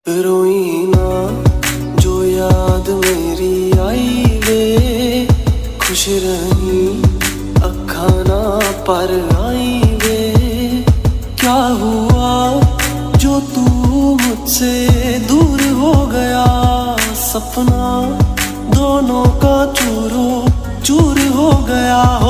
रोई ना जो याद मेरी आई वे, खुश रही अखा ना पर आई वे। क्या हुआ जो तू मुझसे दूर हो गया, सपना दोनों का चूरो चूर हो गया।